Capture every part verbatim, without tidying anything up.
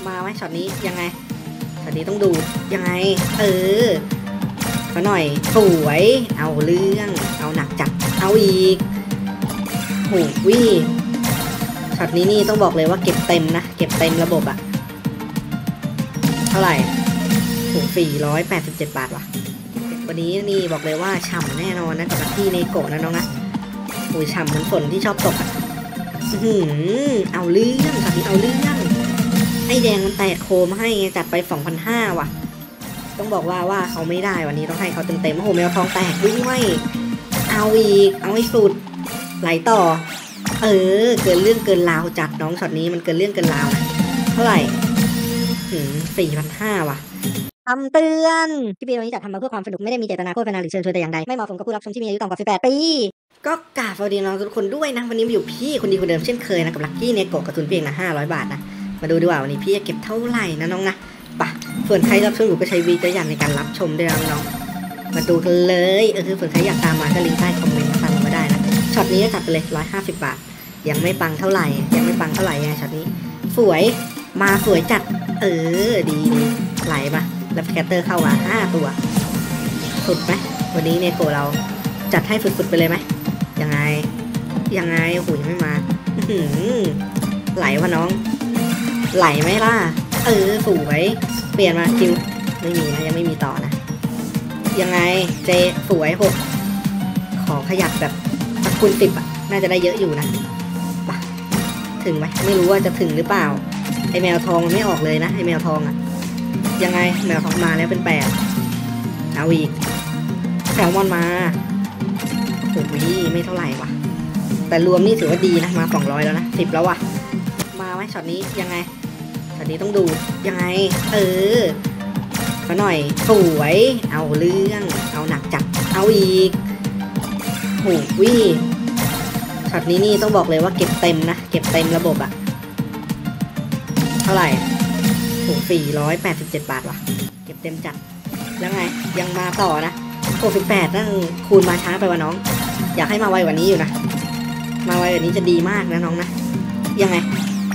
มาไหมช็อตนี้ยังไงช็อตนี้ต้องดูยังไงเออก็หน่อยสวยเอาเรื่องเอาหนักจัดเอาอีกโหวิช็อตนี้นี่ต้องบอกเลยว่าเก็บเต็มนะเก็บเต็มระบบอะเท่าไหร่ถูกสี่ร้อยแปดสิบเจ็ดบาทว่ะวันนี้นี่บอกเลยว่าฉ่ำแน่นอนนะกับที่เนโกะนะน้องนะโอ้ยฉ่ำเหมือนฝนที่ชอบตกอะหืมเอาเรื่องช็อตนี้เอาเรื่องไอ้แดงมันแตกโคมให้จัดไป สองพันห้าร้อย ว่ะต้องบอกว่าว่าเขาไม่ได้วันนี้ต้องให้เขาเต็มๆโอ้โหแมวทองแตกด้วยเอาอีกเอาให้สุดไหลต่อเออเกินเรื่องเกินราวจัดน้องช็อตนี้มันเกินเรื่องเกินราวนะเท่าไหร่หืม สี่พันห้าร้อย ว่ะคำเตือนคลิปวิดีโอนี้จัดทำมาเพื่อความสนุกไม่ได้มีเจตนาโฆษณาหรือเชิญชวนแต่อย่างใดไม่เหมาะสมกับผู้รับชมที่มีอายุต่ำกว่าสิบแปดปีก็กราบสวัสดีน้องทุกคนด้วยนะวันนี้มาอยู่พี่คนดีคนเดิมเช่นเคยนะกับลัคกี้เนโกะกับทุนเพียงนะห้าร้อยบาทนะมาดูดีกว่าวันนี้พี่จะเก็บเท่าไหร่นะน้องนะปะส่วนใครรับชมอยู่ก็ใช้วิจารณญาณในการรับชมด้วยนะน้องมาดูกันเลยเออคือส่วนใครอยากตามมาก็ลิงก์ใต้คอมเมนต์มาตามมาได้นะช็อตนี้จัดไปเลยร้อยห้าสิบบาทยังไม่ปังเท่าไหร่ยังไม่ปังเท่าไหร่ไงช็อตนี้สวยมาสวยจัดเออดีดีไหลมาแล้วแคตเตอร์เข้ามาห้าตัวสุดไหมวันนี้เนโกะเราจัดให้สุดๆไปเลยไหมยังไงยังไงโอ้โหยังไม่มาไหลวะน้องไหลไหมล่ะเออสวยเปลี่ยนมาคิวไม่มีนะยังไม่มีต่อนะยังไงเจสวยหกขอขยับแบบคูณสิบอ่ะน่าจะได้เยอะอยู่นะปะถึงไหมไม่รู้ว่าจะถึงหรือเปล่าไอแมวทองมันไม่ออกเลยนะไอแมวทองอ่ะยังไงแมวทองมาแล้วเป็นแปดเอาอีกแซลมอนมาโอ้โหไม่เท่าไหร่ว่ะแต่รวมนี่ถือว่าดีนะมาสองร้อยแล้วนะสิบแล้วว่ะมาไหมช็อตนี้ยังไงช็อตนี้ต้องดูยังไงเออก็หน่อยสวยเอาเรื่องเอาหนักจัดเอาอีกโอ้โหช็อตนี้นี่ต้องบอกเลยว่าเก็บเต็มนะเก็บเต็มระบบอะเท่าไหร่ถูกสี่ร้อยแปดสิบเจ็ดบาทว่ะเก็บเต็มจัดแล้วไงยังมาต่อนะหกสิบแปดนั่งคูณมาช้าไปวะน้องอยากให้มาไวกว่านี้อยู่นะมาไวกว่านี้จะดีมากนะน้องนะยังไง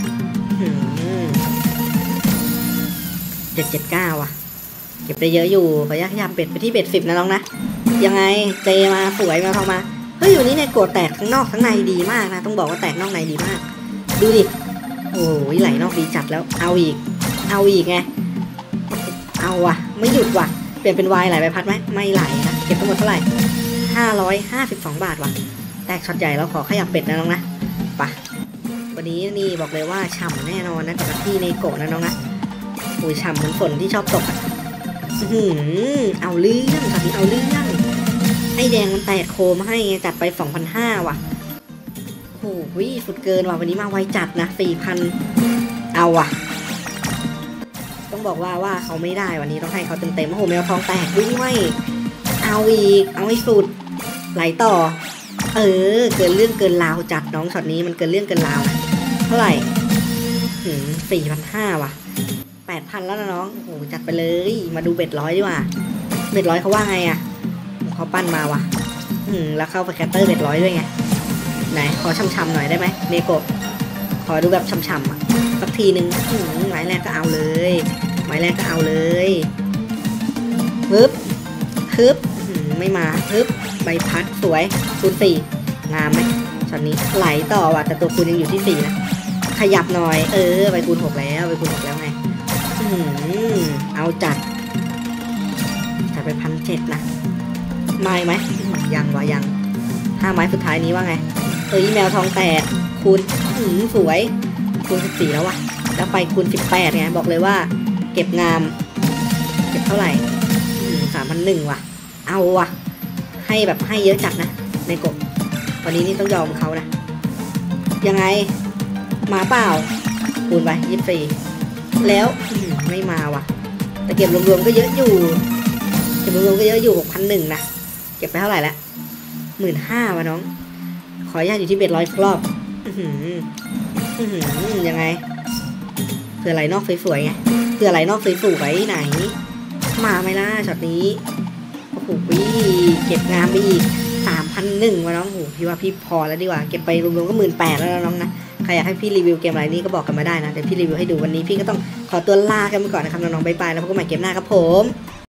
เจ็ดเจ็ดเก้าอ่ะเก็บได้เยอะอยู่ขออนุญาตขยับเป็ดไปที่เบ็ดสิบนะน้องนะยังไงเจมาสวยมาทองมาเฮ้ยวันนี้เนี่ยโกรธแตกข้างนอกข้างในดีมากนะต้องบอกว่าแตกนอกในดีมากดูดิโอ้ยไหลนอกดีจัดแล้วเอาอีกเอาอีกไงเอาว่ะไม่หยุดว่ะเปลี่ยนเป็นวายไหลใบพัดไหมไม่ไหลนะเก็บทั้งหมดเท่าไหร่ห้าร้อยห้าสิบสองบาทว่ะแตกช็อตใหญ่แล้วขอขยับเป็ดนะน้องนะปะวันนี้นี่บอกเลยว่าฉ่ำแน่นอนนะกับที่เนโกะนะน้องนะโอ้ยฉ่ำเหมือนฝนที่ชอบตกอ่ะหืมเอาเรื่องช็อตนี้เอาเรื่องไอ้แดงมันแตกโคมให้จัดไป สองพันห้าร้อย ว่ะโอ้โหสุดเกินว่ะวันนี้มาไวจัดนะ สี่พัน เอาว่ะต้องบอกว่าว่าเขาไม่ได้วันนี้ต้องให้เขาเต็มๆโอ้โหแมวทองแตกด้วยเอาอีกเอาให้สุดไหลต่อเออเกินเรื่องเกินราวจัดน้องช็อตนี้มันเกินเรื่องเกินราวนะเท่าไหร่หืม สี่พันห้าร้อย ว่ะ แปดพัน แล้วนะน้องโอ้โหจัดไปเลยมาดูเบ็ดร้อยดีกว่าเบ็ดร้อยเขาว่าไงอ่ะเขาปั้นมาว่ะอืมแล้วเข้าไปแคตเตอร์เบ็ดร้อยด้วยไงไหนขอช่ำๆหน่อยได้ไหมเนโกะขอดูแบบช่ำๆอ่ะสักทีนึงหมายแรกก็เอาเลยหมายแรกก็เอาเลยฮึบฮึบไม่มาฮึบใบพัดสวยคูณสี่งามไหมช็อตนี้ไหลต่อว่ะแต่ตัวคูณยังอยู่ที่สี่นะขยับหน่อยเออใบคูณหกแล้วใบคูณหกแล้วไงอืมเอาจัดจัดไปพันเจ็ดนะไม่ไหมยังวะยังห้าไม้สุดท้ายนี้ว่าไงเอ้ยแมวทองแตกคูณอืมสวยคูณสิบสี่แล้วว่ะแล้วไปคูณสิบแปดไงบอกเลยว่าเก็บงามเก็บเท่าไหร่สามพันหนึ่งว่ะเอาว่ะให้แบบให้เยอะจัดนะในกบวันนี้นี่ต้องยอมเขานะยังไงมาเปล่าคูณไปยี่สิบสี่แล้วไม่มาว่ะแต่เก็บรวมๆก็เยอะอยู่เก็บรวมๆก็เยอะอยู่หกพันหนึ่งนะเก็บไปเท่าไหร่ละหมื่นห้าวะน้องขออนุญาตอยู่ที่เบ็ดร้อยรอบยังไงเพื่อไหลนอกสวยๆไงเพื่อไหลนอกสวยๆไหนมาไหมล่ะช็อตนี้โอ้โหเก็บงามไปอีกสามพันหนึ่งวะน้องโอ้โหพี่ว่าพี่พอแล้วดีกว่าเก็บไปรวมๆก็หมื่นแปดแล้วน้องนะใครอยากให้พี่รีวิวเกมอะไรนี่ก็บอกกันมาได้นะเดี๋ยวพี่รีวิวให้ดูวันนี้พี่ก็ต้องขอตัวลากันไปก่อนนะครับน้องๆบ๊ายบายแล้วพบกันใหม่เกมหน้าครับผม